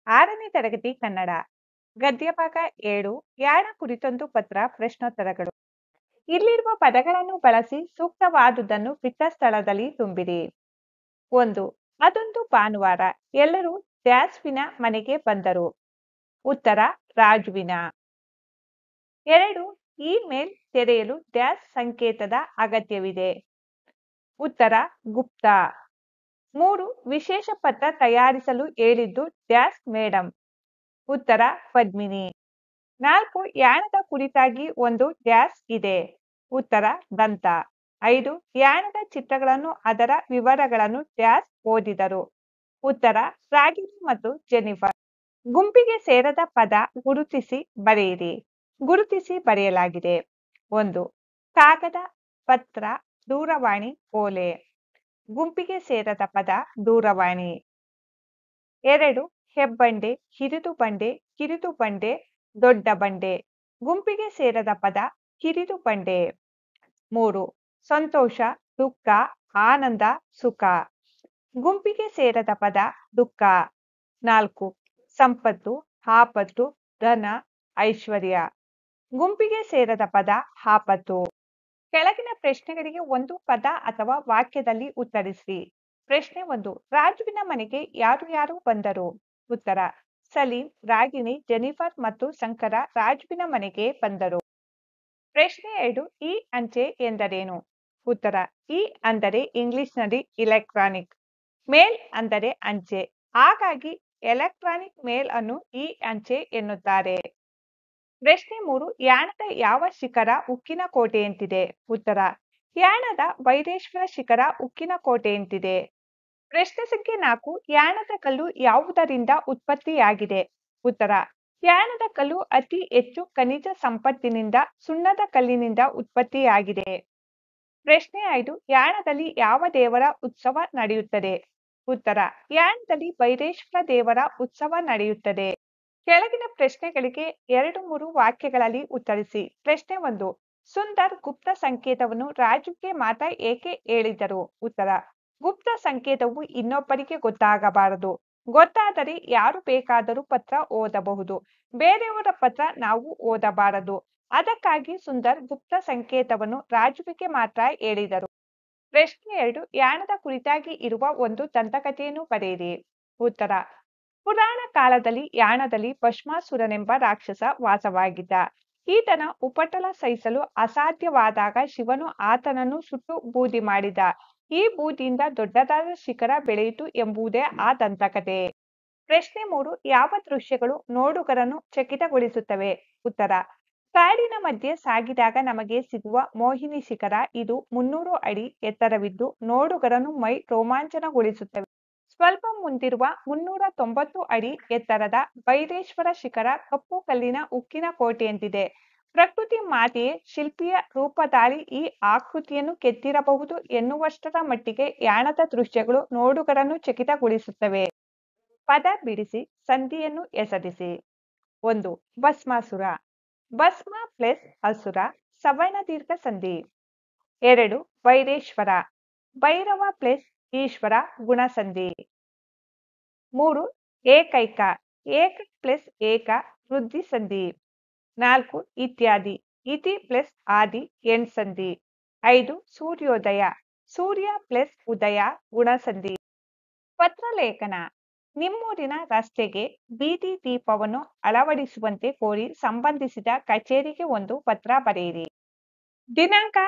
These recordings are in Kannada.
6ನೇ ತರಗತಿ ಕನ್ನಡ ಗದ್ಯಭಾಗ 7 ಯಾಣ ಕುರಿತೊಂದು ಪತ್ರ ಪ್ರಶ್ನೋತ್ತರಗಳು. ಇಲ್ಲಿರುವ ಪದಗಳನ್ನು ಬಳಸಿ ಸೂಕ್ತವಾದುದನ್ನು ಬಿಟ್ಟ ಸ್ಥಳದಲ್ಲಿ ತುಂಬಿರಿ. 1. ಅದೊಂದು ಭಾನುವಾರ ಎಲ್ಲರೂ ಡ್ಯಾಸ್ವಿನ ಮನೆಗೆ ಬಂದರು. ಉತ್ತರ ರಾಜುವಿನ. 2. ಇಮೇಲ್ ತೆರೆಯಲು ಡ್ಯಾಸ್ ಸಂಕೇತದ ಅಗತ್ಯವಿದೆ. ಉತ್ತರ ಗುಪ್ತ. 3. ವಿಶೇಷ ಪತ್ರ ತಯಾರಿಸಲು ಹೇಳಿದ್ದು ಡ್ಯಾಸ್ ಮೇಡಂ. ಉತ್ತರ ಪದ್ಮಿನಿ. 4. ಯಾಣದ ಕುರಿತಾಗಿ ಒಂದು ಡ್ಯಾಸ್ ಇದೆ. ಉತ್ತರ ದಂತ. 5. ಯಾಣದ ಚಿತ್ರಗಳನ್ನು ಅದರ ವಿವರಗಳನ್ನು ಡ್ಯಾಸ್ ಓದಿದರು. ಉತ್ತರ ರಾಗಿಣಿ ಮತ್ತು ಜೆನಿಫರ್. ಗುಂಪಿಗೆ ಸೇರದ ಪದ ಗುರುತಿಸಿ ಬರೆಯಿರಿ. ಗುರುತಿಸಿ ಬರೆಯಲಾಗಿದೆ. 1. ಕಾಗದ, ಪತ್ರ, ದೂರವಾಣಿ, ಓಲೆ. ಗುಂಪಿಗೆ ಸೇರದ ಪದ ದೂರವಾಣಿ. 2. ಹೆಬ್ಬಂಡೆ, ಹಿರಿದು ಬಂಡೆ, ಕಿರಿದು ಬಂಡೆ, ದೊಡ್ಡ ಬಂಡೆ. ಗುಂಪಿಗೆ ಸೇರದ ಪದ ಕಿರಿದು ಬಂಡೆ. 3. ಸಂತೋಷ, ದುಃಖ, ಆನಂದ, ಸುಖ. ಗುಂಪಿಗೆ ಸೇರದ ಪದ ದುಃಖ. 4. ಸಂಪತ್ತು, ಆಪತ್ತು, ಧನ, ಐಶ್ವರ್ಯ. ಗುಂಪಿಗೆ ಸೇರದ ಪದ ಆಪತ್ತು. ಕೆಳಗಿನ ಪ್ರಶ್ನೆಗಳಿಗೆ ಒಂದು ಪದ ಅಥವಾ ವಾಕ್ಯದಲ್ಲಿ ಉತ್ತರಿಸಿ. ಪ್ರಶ್ನೆ 1. ರಾಜುವಿನ ಮನೆಗೆ ಯಾರು ಯಾರು ಬಂದರು? ಉತ್ತರ ಸಲೀಂ, ರಾಗಿಣಿ, ಜೆನಿಫರ್ ಮತ್ತು ಶಂಕರ ರಾಜುವಿನ ಮನೆಗೆ ಬಂದರು. ಪ್ರಶ್ನೆ 2. ಈ ಅಂಚೆ ಎಂದರೇನು? ಉತ್ತರ ಈ ಅಂದರೆ ಇಂಗ್ಲಿಷ್ನಲ್ಲಿ ಇಲೆಕ್ಟ್ರಾನಿಕ್, ಮೇಲ್ ಅಂದರೆ ಅಂಚೆ, ಹಾಗಾಗಿ ಎಲೆಕ್ಟ್ರಾನಿಕ್ ಮೇಲ್ ಅನ್ನು ಈ ಅಂಚೆ ಎನ್ನುತ್ತಾರೆ. ಪ್ರಶ್ನೆ 3. ಯಾಣದ ಯಾವ ಶಿಖರ ಉಕ್ಕಿನ ಕೋಟೆಯಂತಿದೆ? ಉತ್ತರ ಯಾಣದ ಬೈರೇಶ್ವರ ಶಿಖರ ಉಕ್ಕಿನ ಕೋಟೆಯಂತಿದೆ. ಪ್ರಶ್ನೆ ಸಂಖ್ಯೆ 4. ಯಾಣದ ಕಲ್ಲು ಯಾವುದರಿಂದ ಉತ್ಪತ್ತಿಯಾಗಿದೆ? ಉತ್ತರ ಯಾಣದ ಕಲ್ಲು ಅತಿ ಹೆಚ್ಚು ಖನಿಜ ಸಂಪತ್ತಿನಿಂದ ಸುಣ್ಣದ ಕಲ್ಲಿನಿಂದ ಉತ್ಪತ್ತಿಯಾಗಿದೆ. ಪ್ರಶ್ನೆ 5. ಯಾಣದಲ್ಲಿ ಯಾವ ದೇವರ ಉತ್ಸವ ನಡೆಯುತ್ತದೆ? ಉತ್ತರ ಯಾಣದಲ್ಲಿ ಬೈರೇಶ್ವರ ದೇವರ ಉತ್ಸವ ನಡೆಯುತ್ತದೆ. ಕೆಳಗಿನ ಪ್ರಶ್ನೆಗಳಿಗೆ 2-3 ವಾಕ್ಯಗಳಲ್ಲಿ ಉತ್ತರಿಸಿ. ಪ್ರಶ್ನೆ 1. ಸುಂದರ್ ಗುಪ್ತ ಸಂಕೇತವನ್ನು ರಾಜುಗೆ ಮಾತ್ರ ಏಕೆ ಹೇಳಿದರು? ಉತ್ತರ ಗುಪ್ತ ಸಂಕೇತವು ಇನ್ನೊಬ್ಬರಿಗೆ ಗೊತ್ತಾಗಬಾರದು. ಗೊತ್ತಾದರೆ ಯಾರು ಬೇಕಾದರೂ ಪತ್ರ ಓದಬಹುದು, ಬೇರೆಯವರ ಪತ್ರ ನಾವು ಓದಬಾರದು. ಅದಕ್ಕಾಗಿ ಸುಂದರ್ ಗುಪ್ತ ಸಂಕೇತವನ್ನು ರಾಜುವಿಗೆ ಮಾತ್ರ ಹೇಳಿದರು. ಪ್ರಶ್ನೆ 2. ಯಾಣದ ಕುರಿತಾಗಿ ಇರುವ ಒಂದು ದಂತಕಥೆಯನ್ನು ಬರೆಯಿರಿ. ಉತ್ತರ ಪುರಾಣ ಕಾಲದಲ್ಲಿ ಯಾಣದಲ್ಲಿ ಭಸ್ಮಾಸುರನೆಂಬ ರಾಕ್ಷಸ ವಾಸವಾಗಿದ್ದ. ಈತನ ಉಪಟಳ ಸಹಿಸಲು ಅಸಾಧ್ಯವಾದಾಗ ಶಿವನು ಆತನನ್ನು ಸುಟ್ಟು ಬೂದಿ ಮಾಡಿದ. ಈ ಬೂದಿಯಿಂದ ದೊಡ್ಡದಾದ ಶಿಖರ ಬೆಳೆಯಿತು ಎಂಬುದೇ ಆ ದಂತಕಥೆ. ಪ್ರಶ್ನೆ 3. ಯಾವ ದೃಶ್ಯಗಳು ನೋಡುಗರನ್ನು ಚಕಿತಗೊಳಿಸುತ್ತವೆ? ಉತ್ತರ ಕಾಡಿನ ಮಧ್ಯೆ ಸಾಗಿದಾಗ ನಮಗೆ ಸಿಗುವ ಮೋಹಿನಿ ಶಿಖರ. ಇದು 300 ಅಡಿ ಎತ್ತರವಿದ್ದು ನೋಡುಗರನ್ನು ಮೈ ರೋಮಾಂಚನಗೊಳಿಸುತ್ತವೆ. ಸ್ವಲ್ಪ ಮುಂದಿರುವ 390 ಅಡಿ ಎತ್ತರದ ಬೈರೇಶ್ವರ ಶಿಖರ ಕಪ್ಪು ಕಲ್ಲಿನ ಉಕ್ಕಿನ ಕೋಟೆಯಂತಿದೆ. ಪ್ರಕೃತಿ ಮಾತೆಯೇ ಶಿಲ್ಪಿಯ ರೂಪಧಾರಿ ಈ ಆಕೃತಿಯನ್ನು ಕೆತ್ತಿರಬಹುದು ಎನ್ನುವಷ್ಟರ ಮಟ್ಟಿಗೆ ಯಾಣದ ದೃಶ್ಯಗಳು ನೋಡುಗರನ್ನು ಚಕಿತಗೊಳಿಸುತ್ತವೆ. ಪದ ಬಿಡಿಸಿ ಸಂಧಿಯನ್ನು ಹೆಸರಿಸಿ. 1. ಭಸ್ಮಾಸುರ. ಭಸ್ಮ ಪ್ಲಸ್ ಅಸುರ ಸವರ್ಣ ದೀರ್ಘ ಸಂಧಿ. 2. ಬೈರೇಶ್ವರ. ಭೈರವ ಪ್ಲಸ್ ಈಶ್ವರ ಗುಣಸಂಧಿ. 3. ಏಕೈಕ. ಏಕ ಪ್ಲಸ್ ಏಕ ವೃದ್ಧಿ ಸಂಧಿ. 4. ಇತ್ಯಾದಿ. ಇತಿ ಪ್ಲಸ್ ಆದಿ ಎಣ್ಸಂಧಿ. 5. ಸೂರ್ಯೋದಯ. ಸೂರ್ಯ ಪ್ಲಸ್ ಉದಯ ಗುಣಸಂಧಿ. ಪತ್ರಲೇಖನ. ನಿಮ್ಮೂರಿನ ರಸ್ತೆಗೆ ಬೀದಿ ದೀಪವನ್ನು ಅಳವಡಿಸುವಂತೆ ಕೋರಿ ಸಂಬಂಧಿಸಿದ ಕಚೇರಿಗೆ ಒಂದು ಪತ್ರ ಬರೆಯಿರಿ. ದಿನಾಂಕ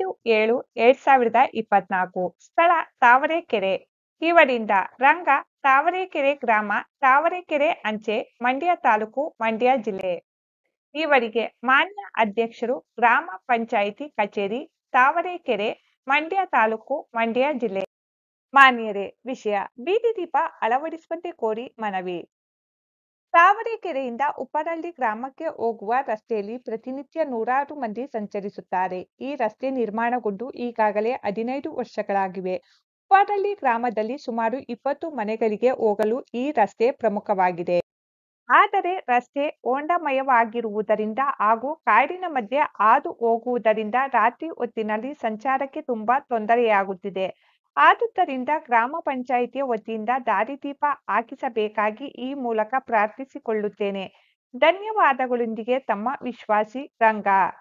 5/7/2024. ಸ್ಥಳ ತಾವರೆಕೆರೆ. ಇವರಿಂದ ರಂಗ, ತಾವರೆಕೆರೆ ಗ್ರಾಮ, ತಾವರೆಕೆರೆ ಅಂಚೆ, ಮಂಡ್ಯ ತಾಲೂಕು, ಮಂಡ್ಯ ಜಿಲ್ಲೆ. ಇವರಿಗೆ ಮಾನ್ಯ ಅಧ್ಯಕ್ಷರು, ಗ್ರಾಮ ಪಂಚಾಯಿತಿ ಕಚೇರಿ, ತಾವರೆಕೆರೆ, ಮಂಡ್ಯ ತಾಲೂಕು, ಮಂಡ್ಯ ಜಿಲ್ಲೆ. ಮಾನ್ಯರೇ, ವಿಷಯ ಬೀದಿ ದೀಪ ಅಳವಡಿಸುವಂತೆ ಕೋರಿ ಮನವಿ. ತಾವರೆಕೆರೆಯಿಂದ ಉಪ್ಪರಳ್ಳಿ ಗ್ರಾಮಕ್ಕೆ ಹೋಗುವ ರಸ್ತೆಯಲ್ಲಿ ಪ್ರತಿನಿತ್ಯ ನೂರಾರು ಮಂದಿ ಸಂಚರಿಸುತ್ತಾರೆ. ಈ ರಸ್ತೆ ನಿರ್ಮಾಣಗೊಂಡು ಈಗಾಗಲೇ 15 ವರ್ಷಗಳಾಗಿವೆ. ಉಪ್ಪರಳ್ಳಿ ಗ್ರಾಮದಲ್ಲಿ ಸುಮಾರು 20 ಮನೆಗಳಿಗೆ ಹೋಗಲು ಈ ರಸ್ತೆ ಪ್ರಮುಖವಾಗಿದೆ. ಆದರೆ ರಸ್ತೆ ಹೊಂಡಮಯವಾಗಿರುವುದರಿಂದ ಹಾಗೂ ಕಾಡಿನ ಮಧ್ಯೆ ಹಾದು ಹೋಗುವುದರಿಂದ ರಾತ್ರಿ ಹೊತ್ತಿನಲ್ಲಿ ಸಂಚಾರಕ್ಕೆ ತುಂಬಾ ತೊಂದರೆಯಾಗುತ್ತಿದೆ. ಆದುದರಿಂದ ಗ್ರಾಮ ಪಂಚಾಯಿತಿಯ ವತಿಯಿಂದ ದಾರಿದೀಪ ಹಾಕಿಸಬೇಕಾಗಿ ಈ ಮೂಲಕ ಪ್ರಾರ್ಥಿಸಿಕೊಳ್ಳುತ್ತೇನೆ. ಧನ್ಯವಾದಗಳೊಂದಿಗೆ ತಮ್ಮ ವಿಶ್ವಾಸಿ ರಂಗ.